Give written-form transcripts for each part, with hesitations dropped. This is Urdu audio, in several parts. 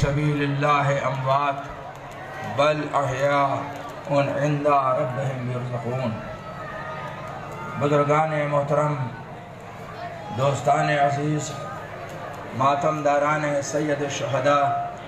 سبیل اللہ اموات بل احیاء عند ربهم یرزقون۔ بزرگان محترم، دوستان عزیز، ماتم داران سید الشہداء،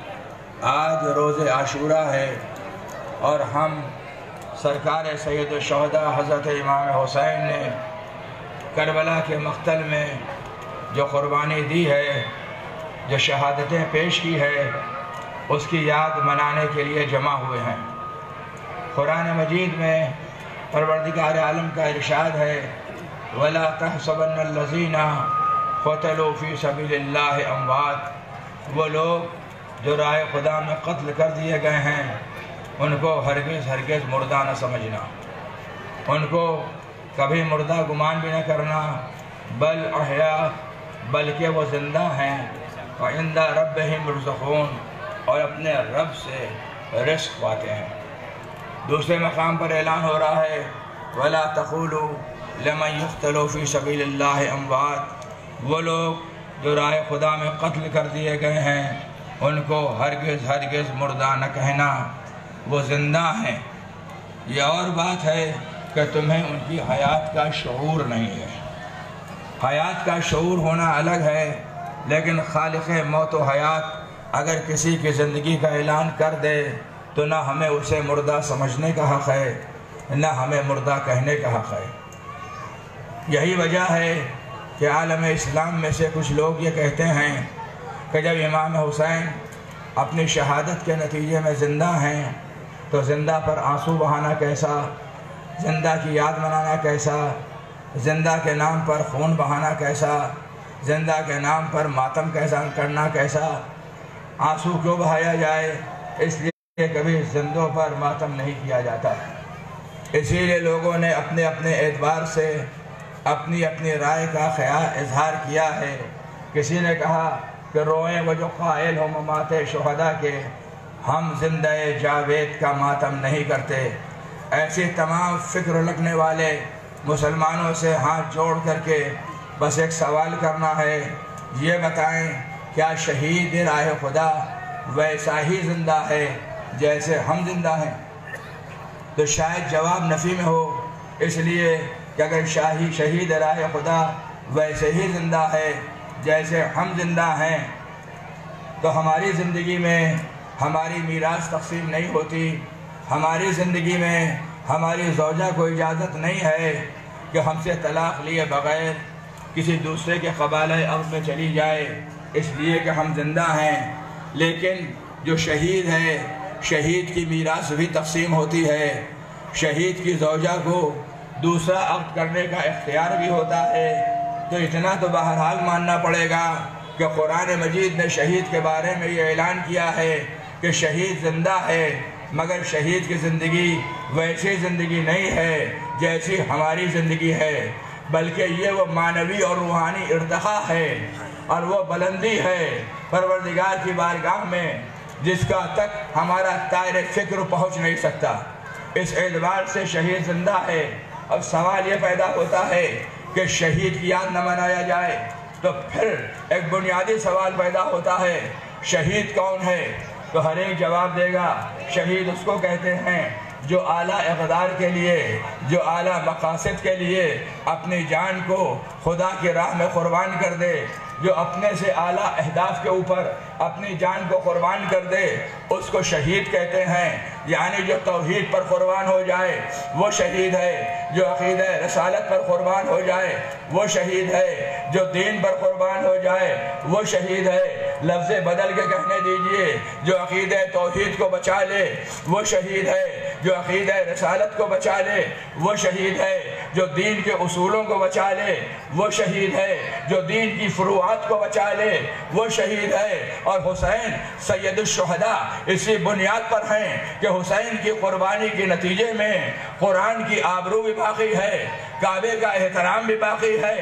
آج روز عاشوراء ہے اور ہم سرکار سید الشہداء حضرت امام حسین نے کربلا کے مقتل میں جو قربانی دی ہے، جو شہادتیں پیش کی ہے، اس کی یاد منانے کے لیے جمع ہوئے ہیں۔ قرآن مجید میں پروردگار عالم کا ارشاد ہے وَلَا تَحْسَبَنَّ الَّذِينَ قُتِلُوا فِي سَبِيلِ اللَّهِ اموات، وہ لوگ جو راہ خدا میں قتل کر دیے گئے ہیں ان کو ہرگز مردہ نہ سمجھنا، ان کو کبھی مردہ گمان بھی نہ کرنا، بل احیاء، بلکہ وہ زندہ ہیں، وعند ربهم یرزقون، اور اپنے رب سے رزق پاتے ہیں۔ دوسرے مقام پر اعلان ہو رہا ہے وَلَا تَقُولُوا لِمَنْ يُقْتَلُ فِي سَبِيلِ اللَّهِ اموات، وہ لوگ جو راہ خدا میں قتل کر دیے گئے ہیں ان کو ہرگز مردہ نہ کہنا، وہ زندہ ہیں۔ یہ اور بات ہے کہ تمہیں ان کی حیات کا شعور نہیں ہے۔ حیات کا شعور ہونا الگ ہے، لیکن خالق موت و حیات اگر کسی کی زندگی کا اعلان کر دے تو نہ ہمیں اسے مردہ سمجھنے کا حق ہے، نہ ہمیں مردہ کہنے کا حق ہے۔ یہی وجہ ہے کہ عالم اسلام میں سے کچھ لوگ یہ کہتے ہیں کہ جب امام حسین اپنی شہادت کے نتیجے میں زندہ ہیں تو زندہ پر آنسو بہانا کیسا، زندہ کی یاد منانا کیسا، زندہ کے نام پر خون بہانا کیسا، زندہ کے نام پر ماتم کیسا کرنا کیسا، آنسو کیوں بہایا جائے؟ اس لیے کبھی زندوں پر ماتم نہیں کیا جاتا۔ اسی لیے لوگوں نے اپنے اعتبار سے اپنی رائے کا اظہار کیا ہے۔ کسی نے کہا کہ روئیں وہ جو قائل ہو ممات شہداء کے، ہم زندہ جاوید کا ماتم نہیں کرتے۔ ایسی تمام فکر رکھنے والے مسلمانوں سے ہاتھ جوڑ کر کے بس ایک سوال کرنا ہے، یہ بتائیں کیا شہید راہ خدا ویسا ہی زندہ ہے جیسے ہم زندہ ہیں؟ تو شاید جواب نفی میں ہو، اس لیے کہ اگر شہید راہ خدا ویسے ہی زندہ ہے جیسے ہم زندہ ہیں تو ہماری زندگی میں ہماری میراث تقسیم نہیں ہوتی، ہماری زندگی میں ہماری زوجہ کو اجازت نہیں ہے کہ ہم سے طلاق لیے بغیر کسی دوسرے کے قبالۂ ارض میں چلی جائے، اس لیے کہ ہم زندہ ہیں۔ لیکن جو شہید ہے، شہید کی میراث بھی تقسیم ہوتی ہے، شہید کی زوجہ کو دوسرا عقد کرنے کا اختیار بھی ہوتا ہے۔ تو اتنا تو بہرحال ماننا پڑے گا کہ قرآن مجید نے شہید کے بارے میں یہ اعلان کیا ہے کہ شہید زندہ ہے، مگر شہید کی زندگی ویسی زندگی نہیں ہے جیسی ہماری زندگی ہے، بلکہ یہ وہ معنوی اور روحانی ارتقا ہے اور وہ بلندی ہے پروردگار کی بارگاہ میں جس کا تک ہمارا دائرہ فکر پہنچ نہیں سکتا۔ اس اعتبار سے شہید زندہ ہے۔ اب سوال یہ پیدا ہوتا ہے کہ شہید کی یاد نہ منایا جائے تو پھر ایک بنیادی سوال پیدا ہوتا ہے، شہید کون ہے؟ تو ہر ایک جواب دے گا شہید اس کو کہتے ہیں جو اعلیٰ اقدار کے لیے، جو اعلیٰ مقاصد کے لیے اپنی جان کو خدا کی راہ میں قربان کر دے، جو اپنے سے اعلیٰ اہداف کے اوپر اپنی جان کو قربان کر دے، اس کو شہید کہتے ہیں۔ یعنی جو توحید پر قربان ہو جائے وہ شہید ہے، جو عقیدہ رسالت پر قربان ہو جائے وہ شہید ہے، جو دین پر قربان ہو جائے وہ شہید ہے۔ لفظ بدل کے کہنے دیجئے، جو عقیدہ توحید کو بچا لے وہ شہید ہے، جو عقیدہ رسالت کو بچا لے وہ شہید ہے، جو دین کے اصولوں کو بچا لے وہ شہید ہے، جو دین کی فروعات کو بچا لے وہ شہید ہے۔ اور حسین سید الشہداء اسی بنیاد پر ہیں کہ حسین کی قربانی کے نتیجے میں قرآن کی آبرو بھی باقی ہے، کعبے کا احترام بھی باقی ہے،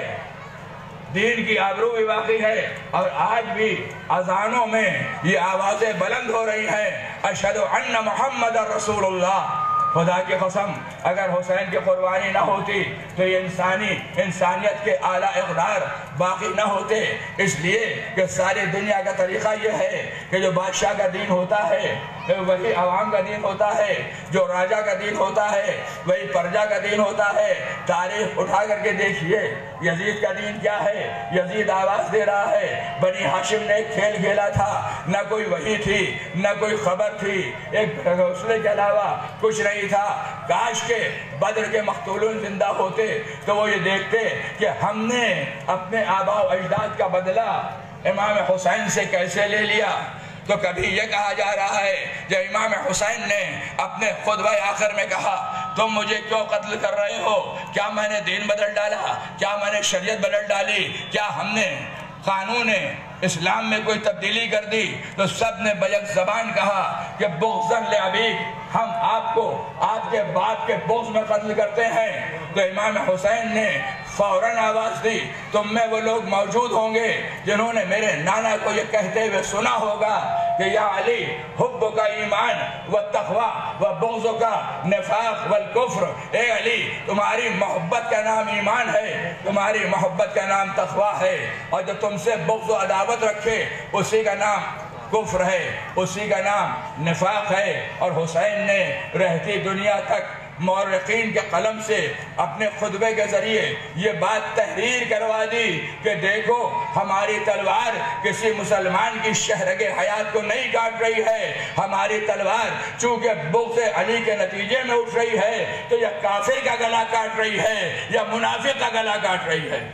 دین کی آبرو بھی باقی ہے۔ اور آج بھی اذانوں میں یہ آوازیں بلند ہو رہی ہیں، اشہد ان محمد رسول اللہ، خدا کی قسم اگر حسین کی قربانی نہ ہوتی تو یہ انسانیت کے اعلیٰ اقدار باقی نہ ہوتے، اس لیے کہ ساری دنیا کا طریقہ یہ ہے کہ جو بادشاہ کا دین ہوتا ہے وہی عوام کا دین ہوتا ہے، جو راجہ کا دین ہوتا ہے وہی پرجا کا دین ہوتا ہے۔ تاریخ اٹھا کر کے دیکھیے یزید کا دین کیا ہے، یزید آواز دے رہا ہے بنی ہاشم نے ایک کھیل کھیلا تھا، نہ کوئی وحی تھی نہ کوئی خبر تھی، ایک حوصلے کے علاوہ کچھ نہیں تھا۔ کاش کے بدر کے مقتولون زندہ ہوتے تو وہ یہ دیکھتے کہ ہم نے اپنے آباء و اجداد کا بدلہ امام حسین سے کیسے لے لیا۔ تو کبھی یہ کہا جا رہا ہے جب امام حسین نے اپنے خطبہ آخر میں کہا تم مجھے کیوں قتل کر رہے ہو، کیا میں نے دین بدل ڈالا، کیا میں نے شریعت بدل ڈالی، کیا ہم نے قانون اسلام میں کوئی تبدیلی کر دی؟ تو سب نے بیک زبان کہا کہ بغضاً لأبیک، ہم آپ کو آپ کے باپ کے بغض میں قتل کرتے ہیں۔ تو امام حسین نے فوراً آواز دی تم میں وہ لوگ موجود ہوں گے جنہوں نے میرے نانا کو یہ کہتے ہوئے سنا ہوگا کہ یا علی حب کا ایمان والتقوی وبغض کا نفاق والکفر، اے علی تمہاری محبت کا نام ایمان ہے، تمہاری محبت کا نام تقوی ہے، اور جو تم سے بغض و عداوت رکھے اسی کا نام کفر ہے، اسی کا نام نفاق ہے۔ اور حسین نے رہتی دنیا تک مورخین کے قلم سے اپنے خطبے کے ذریعے یہ بات تحریر کروا دی کہ دیکھو ہماری تلوار کسی مسلمان کی شہرگ حیات کو نہیں کاٹ رہی ہے، ہماری تلوار چونکہ بغض علی کے نتیجے میں اٹھ رہی ہے تو یہ کافر کا گلا کاٹ رہی ہے یا منافق کا گلا کاٹ رہی ہے۔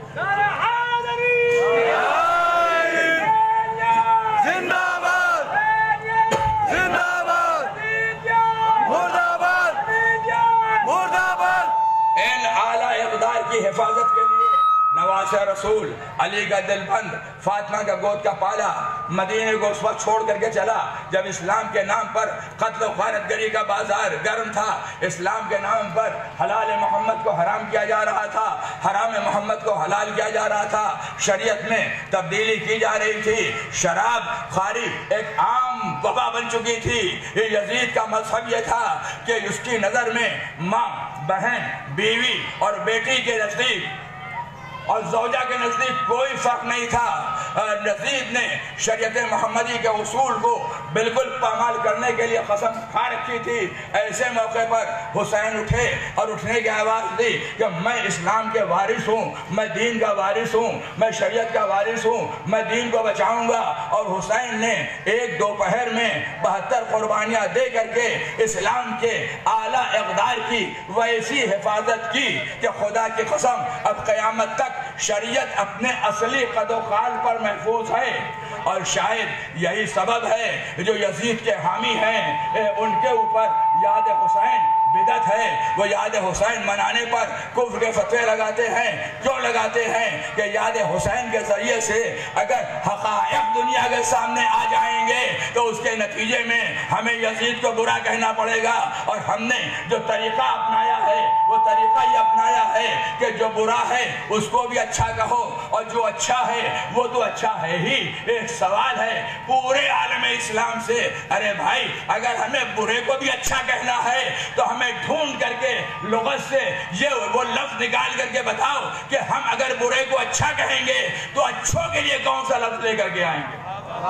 زندہ باد، زندہ باد، مرد آباد، مرد آباد۔ ان اعلیٰ اقدار کی حفاظت کے لیے نواز رسول، علی کا دل بند، فاطمہ کا گود کا پالا مدینے کو اس وقت چھوڑ کر کے چلا جب اسلام کے نام پر قتل و غارت گری کا بازار گرم تھا، اسلام کے نام پر حلال محمد کو حرام کیا جا رہا تھا، حرام محمد کو حلال کیا جا رہا تھا، شریعت میں تبدیلی کی جا رہی تھی، شراب خواری ایک عام وبا بن چکی تھی۔ یزید کا مذہب یہ تھا کہ اس کی نظر میں ماں، بہن، بیوی اور بیٹی کے نزدیک اور زوجہ کے نزدیک کوئی فرق نہیں تھا۔ یزید نے شریعت محمدی کے اصول کو بالکل پامال کرنے کے لیے قسم کھا رکھی تھی۔ ایسے موقع پر حسین اٹھے اور اٹھنے کی آواز دی کہ میں اسلام کے وارث ہوں، میں دین کا وارث ہوں، میں شریعت کا وارث ہوں، میں دین کو بچاؤں گا۔ اور حسین نے ایک دوپہر میں 72 قربانیاں دے کر کے اسلام کے اعلیٰ اقدار کی ویسی حفاظت کی کہ خدا کی قسم اب قیامت تک شریعت اپنے اصلی قد و قال پر محفوظ ہے۔ اور شاید یہی سبب ہے جو یزید کے حامی ہیں ان کے اوپر یاد حسین بدعت ہے، وہ یاد حسین منانے پر کفر کے فتوے لگاتے ہیں۔ کیوں لگاتے ہیں؟ کہ یاد حسین کے ذریعے سے اگر حقائق دنیا کے سامنے آ جائیں گے تو اس کے نتیجے میں ہمیں یزید کو برا کہنا پڑے گا، اور ہم نے جو طریقہ اپنایا ہے وہ طریقہ یہ اپنایا ہے کہ جو برا ہے اس کو بھی اچھا کہو، اور جو اچھا ہے وہ تو اچھا ہے ہی۔ ایک سوال ہے پورے عالم اسلام سے، ارے بھائی اگر ہمیں برے کو بھی اچھا کہنا ہے تو ہمیں ڈھونڈ کر کے لغت سے یہ وہ لفظ نکال کر کے بتاؤ کہ ہم اگر برے کو اچھا کہیں گے تو اچھوں کے لیے کون سا لفظ لے کر کے آئیں گے؟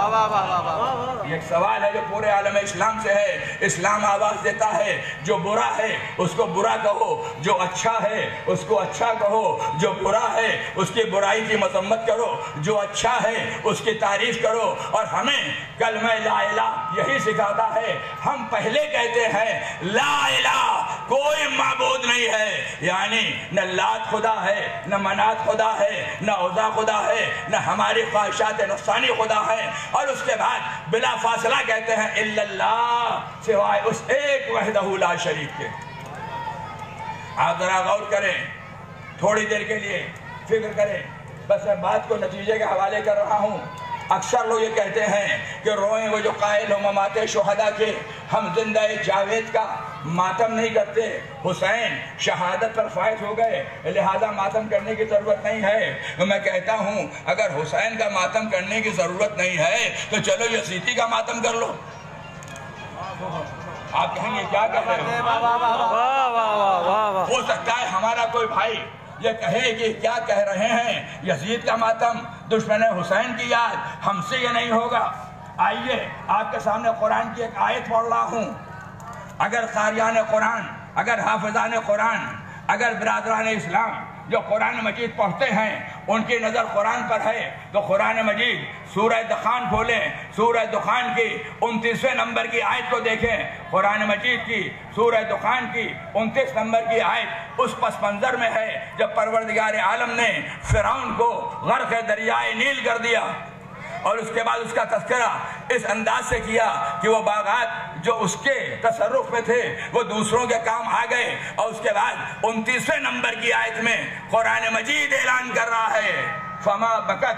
یہ ایک سوال ہے جو پورے عالم اسلام سے ہے۔ اسلام آواز دیتا ہے جو برا ہے اس کو برا کہو، جو اچھا ہے اس کو اچھا کہو، جو برا ہے اس کی برائی کی مذمت کرو، جو اچھا ہے اس کی تعریف کرو۔ اور ہمیں کلمہ لا الہ یہی سکھاتا ہے۔ ہم پہلے کہتے ہیں لا الہ، کوئی معبود نہیں ہے، یعنی نہ لات خدا ہے، نہ منات خدا ہے، نہ عزا خدا ہے، نہ ہماری خواہشات نفسانی خدا ہے۔ اور اس کے بعد بلا فاصلہ کہتے ہیں الا اللہ، سوائے اس ایک وحدہ لا شریک کے۔ آپ ذرا غور کریں، تھوڑی دیر کے لیے فکر کریں، بس میں بات کو نتیجے کے حوالے کر رہا ہوں۔ اکثر لوگ یہ کہتے ہیں کہ روئیں وہ جو قائل ہو ممات شہداء کے، ہم زندہ جاوید کا ماتم نہیں کرتے، حسین شہادت پر فائز ہو گئے لہذا ماتم کرنے کی ضرورت نہیں ہے۔ میں کہتا ہوں اگر حسین کا ماتم کرنے کی ضرورت نہیں ہے تو چلو یزیدی کا ماتم کر لو۔ آپ کہیں گے کیا کہہ رہے ہو سکتا ہے ہمارا کوئی بھائی یہ کہے کہ کیا کہہ رہے ہیں، یزید کا ماتم، دشمن حسین کی یاد، ہم سے یہ نہیں ہوگا۔ آئیے آپ کے سامنے قرآن کی ایک آیت پڑھ رہا ہوں۔ اگر قاریان قرآن، اگر حافظان قرآن، اگر برادران اسلام جو قرآن مجید پڑھتے ہیں ان کی نظر قرآن پر ہے تو قرآن مجید سورہ دخان کھولیں، سورہ دخان کی 29ویں نمبر کی آیت کو دیکھیں۔ قرآن مجید کی سورہ دخان کی 29 نمبر کی آیت اس پس منظر میں ہے جب پروردگار عالم نے فرعون کو غرق دریائے نیل کر دیا، اور اس کے بعد اس کا تذکرہ اس انداز سے کیا کہ وہ باغات جو اس کے تصرف میں تھے وہ دوسروں کے کام آ گئے، اور اس کے بعد 29ویں نمبر کی آیت میں قرآن مجید اعلان کر رہا ہے فما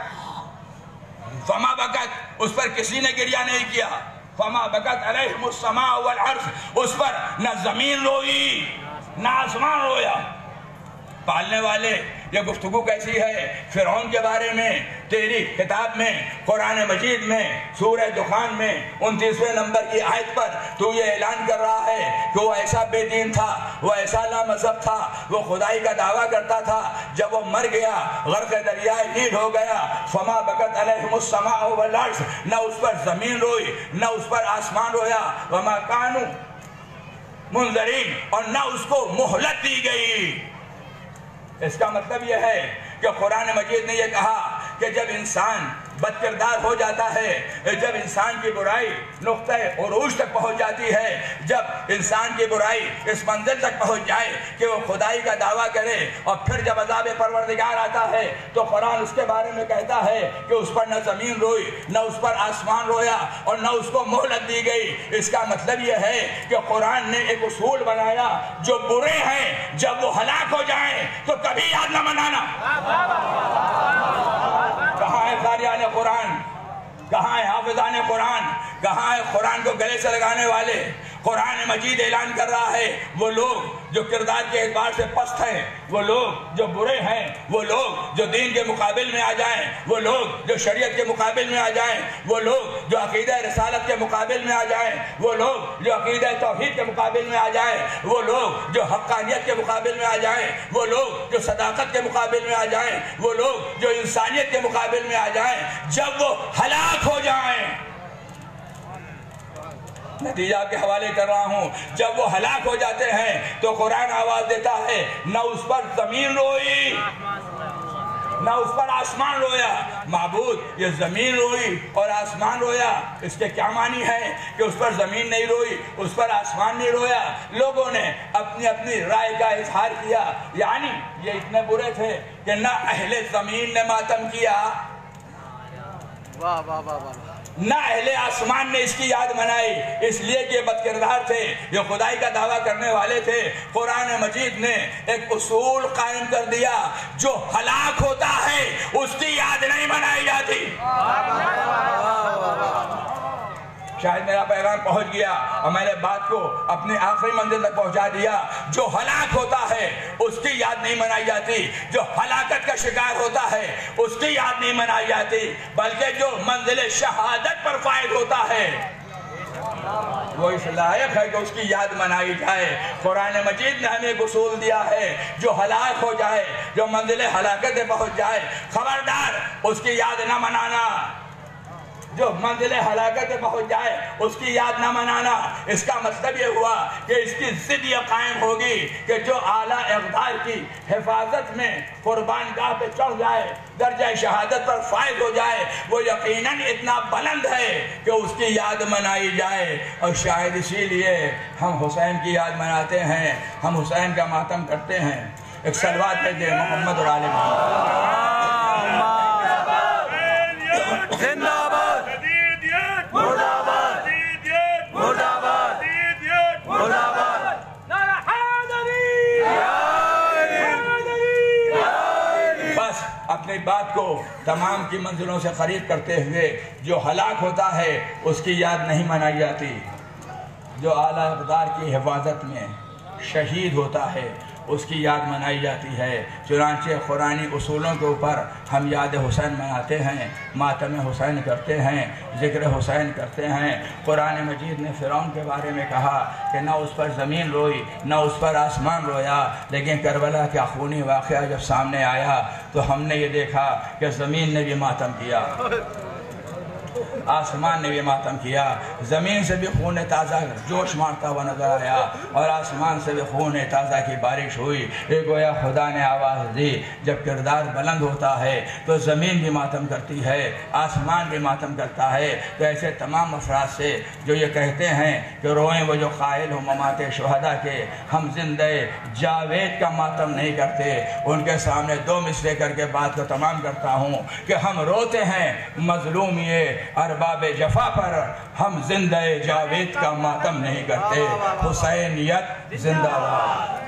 بکت، اس پر کسی نے گریہ نہیں کیا، فما بکت علیہم السماء والارض، اس پر نہ زمین روئی نہ آسمان رویا۔ پالنے والے یہ گفتگو کیسی ہے فرعون کے بارے میں؟ تیری کتاب میں، قرآن مجید میں، سورہ دخان میں 29ویں نمبر کی آیت پر تو یہ اعلان کر رہا ہے کہ وہ ایسا بے دین تھا، وہ ایسا لا مذہب تھا، وہ خدائی کا دعویٰ کرتا تھا، جب وہ مر گیا غرق دریائے نیل ہو گیا، فما بکت علیہم السماء والارض، نہ اس پر زمین روئی نہ اس پر آسمان رویا، وما کانوا منذرین، اور نہ اس کو مہلت دی گئی۔ اس کا مطلب یہ ہے کہ قرآن مجید نے یہ کہا کہ جب انسان بد کردار ہو جاتا ہے، جب انسان کی برائی نقطہ عروج تک پہنچ جاتی ہے، جب انسان کی برائی اس منزل تک پہنچ جائے کہ وہ خدائی کا دعویٰ کرے، اور پھر جب عذاب پروردگار آتا ہے تو قرآن اس کے بارے میں کہتا ہے کہ اس پر نہ زمین روئی نہ اس پر آسمان رویا اور نہ اس کو مہلت دی گئی۔ اس کا مطلب یہ ہے کہ قرآن نے ایک اصول بنایا، جو برے ہیں جب وہ ہلاک ہو جائیں تو کبھی یاد نہ منانا۔ کہاں ہے قاریان قرآن؟ کہاں ہے حافظان قرآن؟ کہاں ہے قرآن کو گلے سے لگانے والے؟ قرآن مجید اعلان کر رہا ہے وہ لوگ جو کردار کے اعتبار سے پست ہیں، وہ لوگ جو برے ہیں، وہ لوگ جو دین کے مقابل میں آ جائیں، وہ لوگ جو شریعت کے مقابل میں آ جائیں، وہ لوگ جو عقیدہ رسالت کے مقابل میں آ جائیں، وہ لوگ جو عقیدہ توحید کے مقابل میں آ جائیں، وہ لوگ جو حقانیت کے مقابل میں آ جائیں، وہ لوگ جو صداقت کے مقابل میں آ جائیں، وہ لوگ جو انسانیت کے مقابل میں آ جائیں، جب وہ ہلاک ہو جائیں، نتیجہ کے حوالے کر رہا ہوں، جب وہ ہلاک ہو جاتے ہیں تو قرآن آواز دیتا ہے نہ اس پر زمین روئی نہ اس پر آسمان رویا۔ معبود یہ زمین روئی اور آسمان رویا، اس کے کیا معنی ہے کہ اس پر زمین نہیں روئی، اس پر آسمان نہیں رویا؟ لوگوں نے اپنی اپنی رائے کا اظہار کیا، یعنی یہ اتنے برے تھے کہ نہ اہل زمین نے ماتم کیا، نہ اہل آسمان نے اس کی یاد منائی، اس لیے کہ بد کردار تھے، جو خدائی کا دعویٰ کرنے والے تھے۔ قرآن مجید نے ایک اصول قائم کر دیا، جو ہلاک ہوتا ہے اس کی یاد نہیں منائی جاتی۔ شاید میرا پیغام پہنچ گیا اور میں نے بات کو اپنی آخری منزل تک پہنچا دیا۔ جو ہلاک ہوتا ہے اس کی یاد نہیں منائی جاتی، جو ہلاکت کا شکار ہوتا ہے اس کی یاد نہیں منائی جاتی، بلکہ جو منزل شہادت پر فائز ہوتا ہے وہ اس لائق ہے کہ اس کی یاد منائی جائے۔ قرآن مجید نے ہمیں ایک اصول دیا ہے، جو ہلاک ہو جائے، جو منزل ہلاکت پہنچ جائے، خبردار اس کی یاد نہ منانا۔ جو منزل ہلاکت پہنچ جائے اس کی یاد نہ منانا، اس کا مطلب یہ ہوا کہ اس کی ضد یہ قائم ہوگی کہ جو اعلیٰ اقدار کی حفاظت میں قربان گاہ پہ چڑھ جائے، درجہ شہادت پر فائز ہو جائے، وہ یقیناً اتنا بلند ہے کہ اس کی یاد منائی جائے۔ اور شاید اسی لیے ہم حسین کی یاد مناتے ہیں، ہم حسین کا ماتم کرتے ہیں۔ ایک صلوات بھیجیں محمد اور آل محمد۔ زندہ باد، مرد آباد، مرد آباد، مرد آباد، بس اپنی بات کو تمام کی منزلوں سے قریب کرتے ہوئے، جو ہلاک ہوتا ہے اس کی یاد نہیں منائی جاتی، جو اعلیٰ اقدار کی حفاظت میں شہید ہوتا ہے اس کی یاد منائی جاتی ہے۔ چنانچہ قرآنی اصولوں کے اوپر ہم یاد حسین مناتے ہیں، ماتم حسین کرتے ہیں، ذکر حسین کرتے ہیں۔ قرآن مجید نے فرعون کے بارے میں کہا کہ نہ اس پر زمین روئی نہ اس پر آسمان رویا، لیکن کربلا کا خونی واقعہ جب سامنے آیا تو ہم نے یہ دیکھا کہ زمین نے بھی ماتم کیا، آسمان نے بھی ماتم کیا۔ زمین سے بھی خون تازہ جوش مارتا ہوا نظر آیا اور آسمان سے بھی خون تازہ کی بارش ہوئی۔ ایک گویا خدا نے آواز دی، جب کردار بلند ہوتا ہے تو زمین بھی ماتم کرتی ہے، آسمان بھی ماتم کرتا ہے۔ تو ایسے تمام افراد سے جو یہ کہتے ہیں کہ روئیں وہ جو قائل ہو ممات شہداء کے، ہم زندہ جاوید کا ماتم نہیں کرتے، ان کے سامنے دو مصرعے کر کے بات کو تمام کرتا ہوں کہ ہم روتے ہیں مظلومیے ارباب جفا پر، ہم زندہ جاوید کا ماتم نہیں کرتے۔ حسینیت زندہ باد۔